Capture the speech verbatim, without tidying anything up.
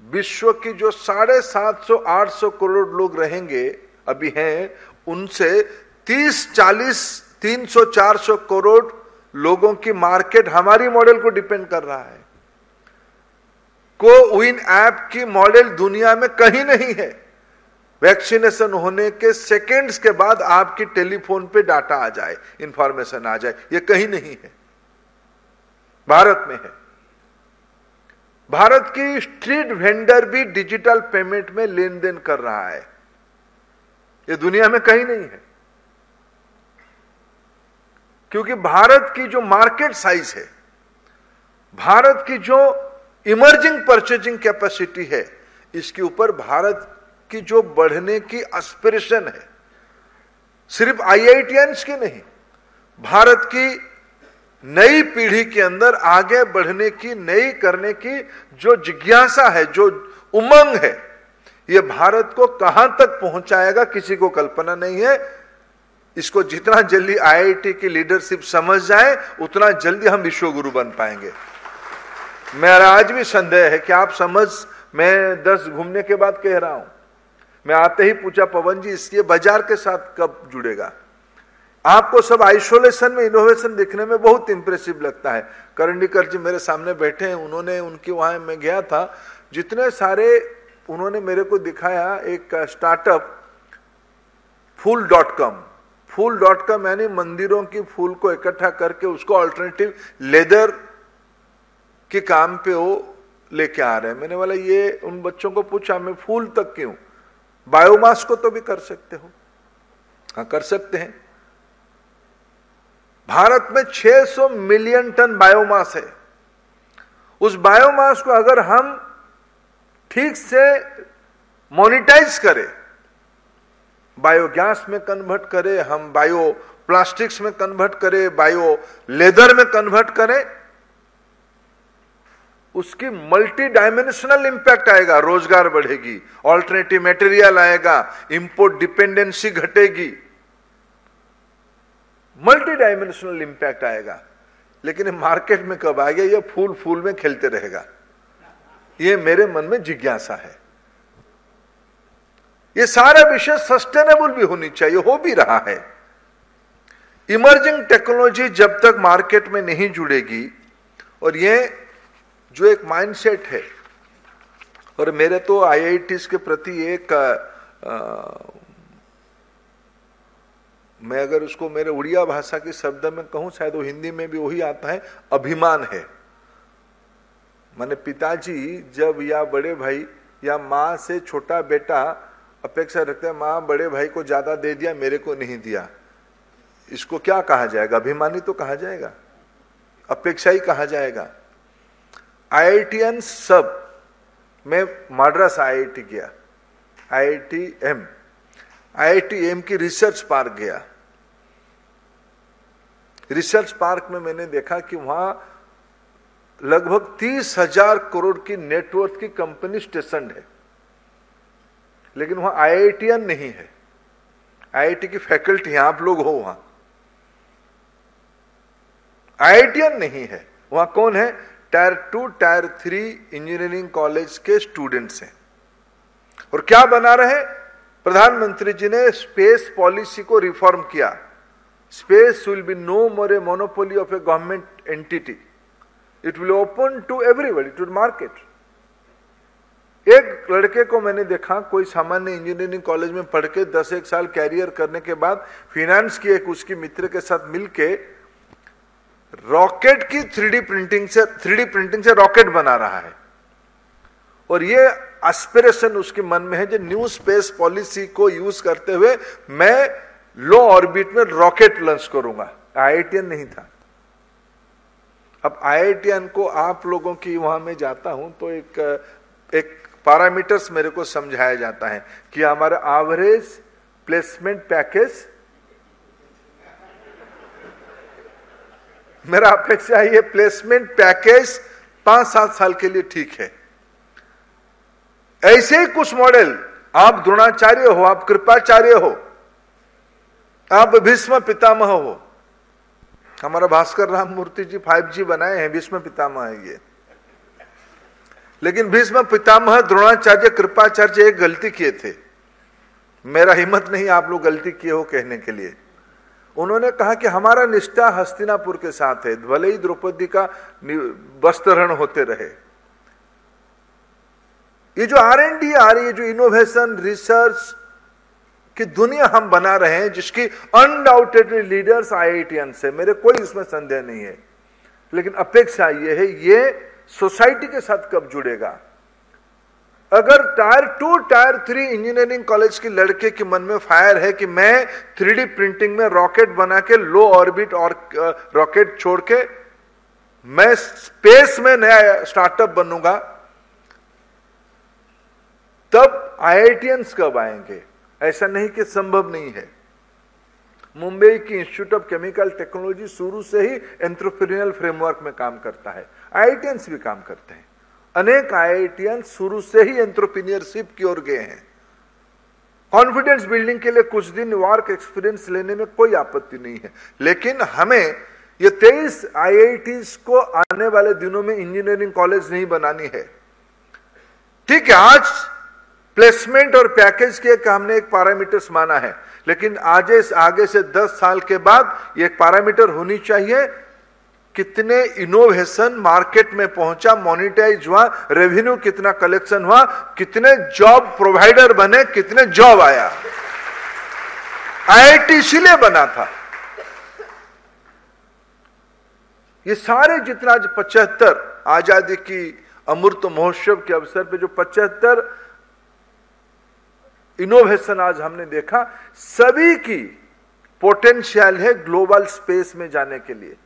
विश्व की जो साढ़े सात सौ आठ सौ करोड़ लोग रहेंगे अभी हैं, उनसे तीस चालीस तीन सौ चार सौ करोड़ लोगों की मार्केट हमारी मॉडल को डिपेंड कर रहा है। कोविन ऐप की मॉडल दुनिया में कहीं नहीं है। वैक्सीनेशन होने के सेकंड्स के बाद आपकी टेलीफोन पे डाटा आ जाए, इंफॉर्मेशन आ जाए, ये कहीं नहीं है, भारत में है। भारत की स्ट्रीट वेंडर भी डिजिटल पेमेंट में लेन देन कर रहा है, ये दुनिया में कहीं नहीं है। क्योंकि भारत की जो मार्केट साइज है, भारत की जो इमर्जिंग परचेजिंग कैपेसिटी है, इसके ऊपर भारत की जो बढ़ने की एस्पिरेशन है, सिर्फ आईआईटीएंस की नहीं, भारत की नई पीढ़ी के अंदर आगे बढ़ने की, नई करने की जो जिज्ञासा है, जो उमंग है, यह भारत को कहां तक पहुंचाएगा किसी को कल्पना नहीं है। इसको जितना जल्दी आईआईटी की लीडरशिप समझ जाए, उतना जल्दी हम विश्वगुरु बन पाएंगे। मेरा आज भी संदेह है कि आप समझ, मैं दस घूमने के बाद कह रहा हूं, मैं आते ही पूछा पवन जी इसके बाजार के साथ कब जुड़ेगा। आपको सब आइसोलेशन में इनोवेशन देखने में बहुत इंप्रेसिव लगता है। करंडीकर जी मेरे सामने बैठे हैं, उन्होंने उनके वहां मैं गया था, जितने सारे उन्होंने मेरे को दिखाया, एक startup Phool dot com Phool dot com यानी मंदिरों की फूल को इकट्ठा करके उसको ऑल्टरनेटिव लेदर के काम पे वो लेके आ रहे हैं। मैंने बोला ये, उन बच्चों को पूछा मैं फूल तक क्यों, बायोमास को तो भी कर सकते हो। हाँ कर सकते हैं। भारत में छह सौ मिलियन टन बायोमास है। उस बायोमास को अगर हम ठीक से मोनेटाइज करें, बायोगैस में कन्वर्ट करें, हम बायो प्लास्टिक्स में कन्वर्ट करें, बायो लेदर में कन्वर्ट करें, उसकी मल्टी डायमेंशनल इंपैक्ट आएगा। रोजगार बढ़ेगी, ऑल्टरनेटिव मटेरियल आएगा, इंपोर्ट डिपेंडेंसी घटेगी, मल्टी डायमेंशनल इंपैक्ट आएगा। लेकिन मार्केट में कब आएगा? ये फूल फूल में खेलते रहेगा, ये मेरे मन में जिज्ञासा है। ये सारा विषय सस्टेनेबल भी होनी चाहिए, हो भी रहा है। इमर्जिंग टेक्नोलॉजी जब तक मार्केट में नहीं जुड़ेगी, और ये जो एक माइंडसेट है, और मेरे तो आईआईटीज के प्रति एक आ, मैं अगर उसको मेरे उड़िया भाषा के शब्द में कहूं, शायद वो हिंदी में भी वही आता है, अभिमान है। माने पिताजी जब या बड़े भाई या माँ से छोटा बेटा अपेक्षा रखते हैं, माँ बड़े भाई को ज्यादा दे दिया, मेरे को नहीं दिया, इसको क्या कहा जाएगा? अभिमानी तो कहा जाएगा, अपेक्षा ही कहा जाएगा। आईआईटीएन सब, मैं मद्रास आईआईटी गया, आईआईटी एम आईआईटी एम की रिसर्च पार्क गया। रिसर्च पार्क में मैंने देखा कि वहां लगभग तीस हजार करोड़ की नेटवर्थ की कंपनी स्टेशन है, लेकिन वहां आईआईटीएन नहीं है। आईआईटी की फैकल्टी, आप लोग हो वहां, आईआईटीएन नहीं है। वहां कौन है? Tier two tier three engineering college के स्टूडेंट्स हैं। और क्या बना रहे? प्रधानमंत्री जी ने स्पेस पॉलिसी को रिफॉर्म किया। Space will be no more a monopoly of a government entity, it will open to everybody, to market. एक लड़के को मैंने देखा, कोई सामान्य इंजीनियरिंग कॉलेज में पढ़ के दस एक साल कैरियर करने के बाद फाइनेंस की एक उसकी मित्र के साथ मिलके रॉकेट की थ्री डी प्रिंटिंग से थ्री डी प्रिंटिंग से रॉकेट बना रहा है। और ये एस्पिरेशन उसके मन में है, जो न्यू स्पेस पॉलिसी को यूज करते हुए मैं लो ऑर्बिट में रॉकेट लॉन्च करूंगा। आईआईटीएन नहीं था। अब आईआईटीएन को आप लोगों की वहां में जाता हूं तो एक एक पैरामीटर्स मेरे को समझाया जाता है कि हमारा एवरेज प्लेसमेंट पैकेज, मेरा अपेक्षा है ये प्लेसमेंट पैकेज पांच सात साल के लिए ठीक है। ऐसे ही कुछ मॉडल, आप द्रोणाचार्य हो, आप कृपाचार्य हो, आप भीष्म पितामह हो। हमारा भास्कर राम मूर्ति जी फाइव जी बनाए हैं, भीष्म पितामह है ये। लेकिन भीष्म पितामह द्रोणाचार्य कृपाचार्य एक गलती किए थे, मेरा हिम्मत नहीं आप लोग गलती किए हो कहने के लिए। उन्होंने कहा कि हमारा निष्ठा हस्तिनापुर के साथ है, भले ही द्रौपदी का वस्त्रहरण होते रहे। ये जो आर एंड डी आ रही है, जो इनोवेशन रिसर्च की दुनिया हम बना रहे हैं, जिसकी अनडाउटेडली लीडर्स आईआईटीएंस है, मेरे कोई इसमें संदेह नहीं है, लेकिन अपेक्षा ये है ये सोसाइटी के साथ कब जुड़ेगा। अगर tier two tier three engineering college के लड़के के मन में फायर है कि मैं थ्री डी प्रिंटिंग में रॉकेट बना के लो ऑर्बिट और रॉकेट छोड़ के मैं स्पेस में नया स्टार्टअप बनूंगा, तब आईआईटीएंस कब आएंगे? ऐसा नहीं कि संभव नहीं है। मुंबई की इंस्टीट्यूट ऑफ केमिकल टेक्नोलॉजी शुरू से ही एंटरप्रेन्योरियल फ्रेमवर्क में काम करता है, आईआईटीएंस भी काम करते हैं। अनेक आईआईटीएंस शुरू से ही एंटरप्रेन्योरशिप की ओर गए हैं। कॉन्फिडेंस बिल्डिंग के लिए कुछ दिन वर्क एक्सपीरियंस लेने में कोई आपत्ति नहीं है, लेकिन हमें ये तेईस आईआईटीज को आने वाले दिनों में इंजीनियरिंग कॉलेज नहीं बनानी है। ठीक है, आज प्लेसमेंट और पैकेज के एक हमने एक पैरामीटर्स माना है, लेकिन आज आगे से दस साल के बाद ये एक पैरामीटर होनी चाहिए, कितने इनोवेशन मार्केट में पहुंचा, मोनिटाइज हुआ, रेवेन्यू कितना कलेक्शन हुआ, कितने जॉब प्रोवाइडर बने, कितने जॉब आया। आईआईटी इसीलिए बना था। ये सारे जितना आज पचहत्तर आजादी की अमृत महोत्सव के अवसर पे जो पचहत्तर इनोवेशन आज हमने देखा, सभी की पोटेंशियल है ग्लोबल स्पेस में जाने के लिए।